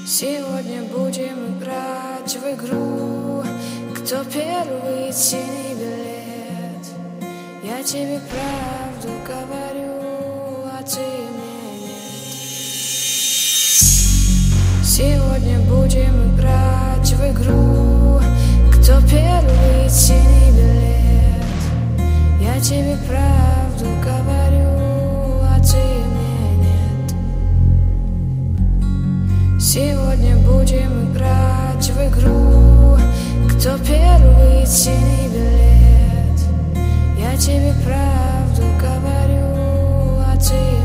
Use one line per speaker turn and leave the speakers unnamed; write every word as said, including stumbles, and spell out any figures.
Сегодня будем играть в игру, кто первый синий билет. Я тебе правду говорю, а ты мне нет. Сегодня будем играть в игру, кто первый синий билет. Я тебе правду говорю, а ты мне нет. Сегодня будем играть в игру, кто первый синий билет. Я тебе правду говорю, а ты